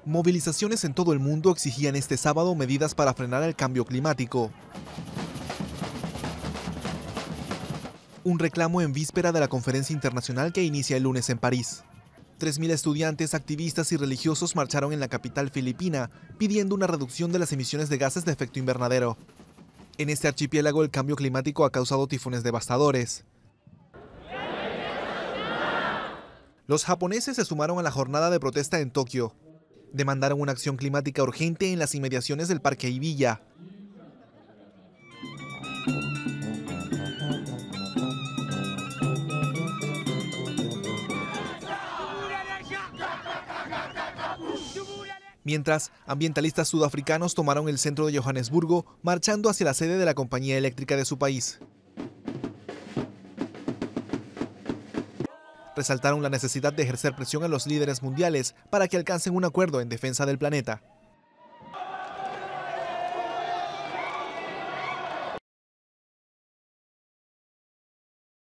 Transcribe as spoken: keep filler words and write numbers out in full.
Movilizaciones en todo el mundo exigían este sábado medidas para frenar el cambio climático. Un reclamo en víspera de la conferencia internacional que inicia el lunes en París. tres mil estudiantes, activistas y religiosos marcharon en la capital filipina pidiendo una reducción de las emisiones de gases de efecto invernadero. En este archipiélago el cambio climático ha causado tifones devastadores. Los japoneses se sumaron a la jornada de protesta en Tokio. Demandaron una acción climática urgente en las inmediaciones del Parque Hibiya. Mientras, ambientalistas sudafricanos tomaron el centro de Johannesburgo, marchando hacia la sede de la compañía eléctrica de su país. Resaltaron la necesidad de ejercer presión a los líderes mundiales para que alcancen un acuerdo en defensa del planeta.